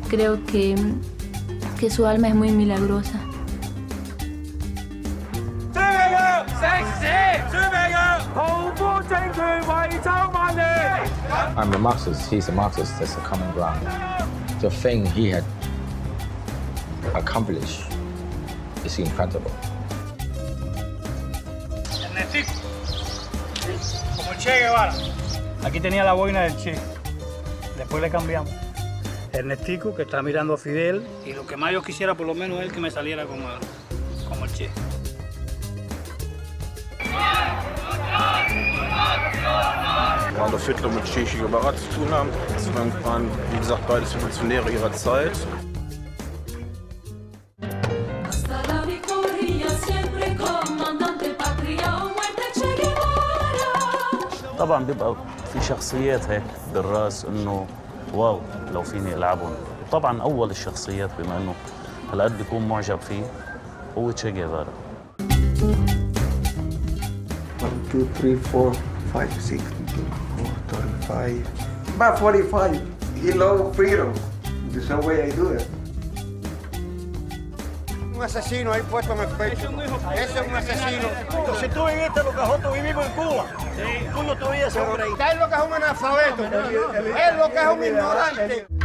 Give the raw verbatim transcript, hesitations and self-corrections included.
creo que, que su alma es muy milagrosa. I'm a Marxist, he's a Marxist, that's a common ground. The thing he had accomplished is incredible. Ernestico, como el Che Guevara. Aquí tenía la boina del Che, después le cambiamos. Ernestico, que está mirando a Fidel, y lo que más yo quisiera por lo menos es que me saliera como, como el Che. Wir waren der Viertel mit Che Guevara zu tun haben. Das waren, wie gesagt, beides Revolutionäre ihrer Zeit. طبعا بيبقى في شخصيات هيك بالراس انه واو لو فيني العبهم. طبعا اول الشخصيات بما انه هالقد بيكون معجب فيه هو تشي جيفارا. one, two, three, four, five, six, four, thirty-five. About forty-five. He loves freedom. The same way I do it. Un asesino ahí puesto en el pecho. Ese es un asesino. Si tú viviste lo que nosotros vivimos en Cuba, tú no tuvieras ese hombre ahí. Es lo que es un analfabeto. Es lo que es un ignorante.